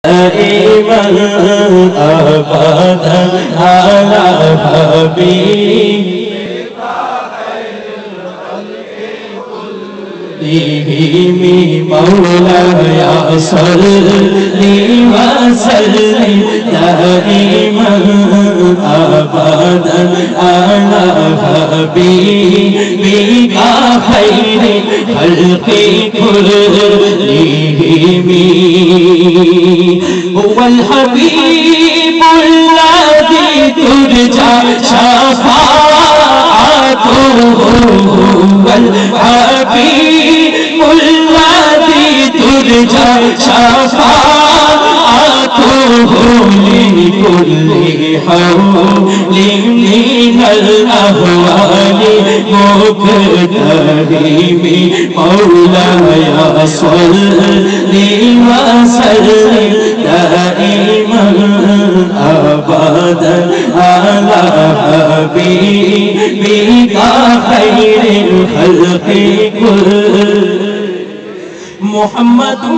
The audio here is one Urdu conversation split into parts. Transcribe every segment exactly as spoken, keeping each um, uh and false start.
دائما أبدا على حبيبك مولاي صل وسلم دائما أبدا على حبيبك خير الخلق كلهم. هو الحبيب الذي ترجى شفاعته، هو الحبيب الذي ترجى شفاعته لكل حول من الأهوال مقترب. مولاي صل وسلم دائما أبدا على حبيبك خير الخلق كلهم. محمد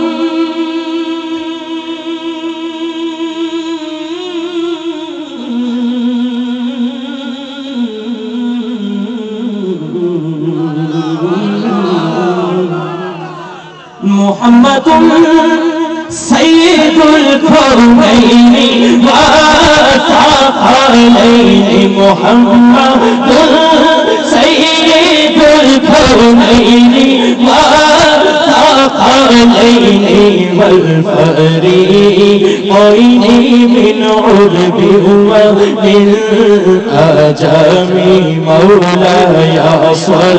محمد سيد الكونين والثقلين. محمد سيد الكونين والثقلين والفريقين من عرب ومن أجم. مولاي صل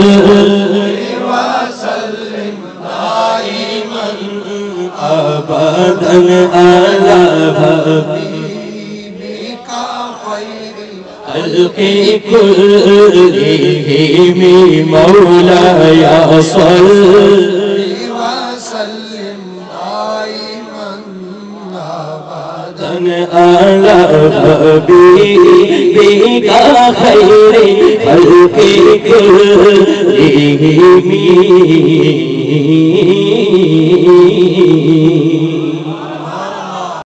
أبدا على حبيبك خير الخلق كلهم. مولاي صل وسلم دائما أبدا على حبيبك خير الخلق كلهم.